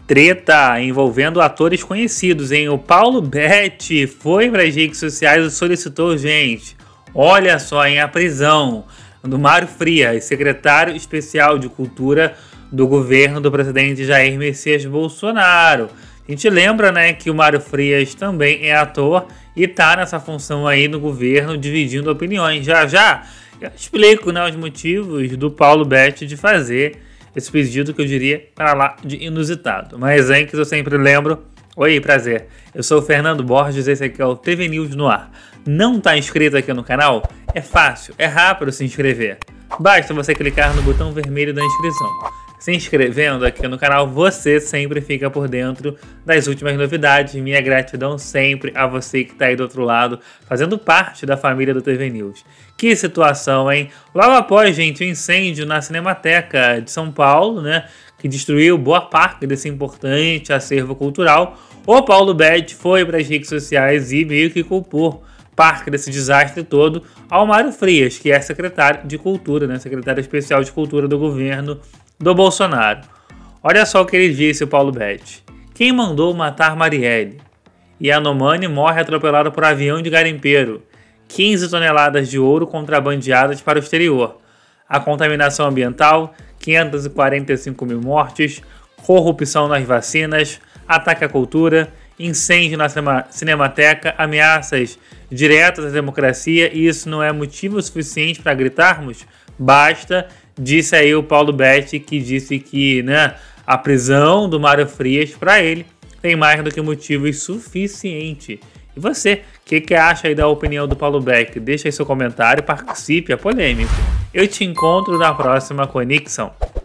Treta envolvendo atores conhecidos, hein? O Paulo Betti foi para as redes sociais e solicitou, gente, olha só, a prisão do Mário Frias, secretário especial de Cultura do governo do presidente Jair Messias Bolsonaro. A gente lembra, né, que o Mário Frias também é ator e tá nessa função aí no governo, dividindo opiniões. Já eu explico, né, os motivos do Paulo Betti de fazer esse pedido que eu diria para lá de inusitado. Mas antes eu sempre lembro, oi, prazer, eu sou o Fernando Borges, esse aqui é o TV News no ar. Não tá inscrito aqui no canal? É fácil, é rápido se inscrever. Basta você clicar no botão vermelho da inscrição. Se inscrevendo aqui no canal, você sempre fica por dentro das últimas novidades. Minha gratidão sempre a você que está aí do outro lado, fazendo parte da família do TV News. Que situação, hein? Logo após, gente, o incêndio na Cinemateca de São Paulo, né, que destruiu boa parte desse importante acervo cultural, o Paulo Betti foi para as redes sociais e meio que culpou parte desse desastre todo ao Mário Frias, que é secretário de Cultura, né, secretário especial de Cultura do governo do Bolsonaro. Olha só o que ele disse, o Paulo Betti. Quem mandou matar Marielle? Yanomami morre atropelado por avião de garimpeiro. 15 toneladas de ouro contrabandeadas para o exterior. A contaminação ambiental, 545 mil mortes, corrupção nas vacinas, ataque à cultura, incêndio na Cinemateca, ameaças diretas à democracia, e isso não é motivo suficiente para gritarmos? Basta, disse aí o Paulo Betti, que disse que, né, a prisão do Mário Frias, para ele, tem mais do que motivos suficiente. E você, o que acha aí da opinião do Paulo Betti? Deixa aí seu comentário, participe, é polêmico. Eu te encontro na próxima conexão.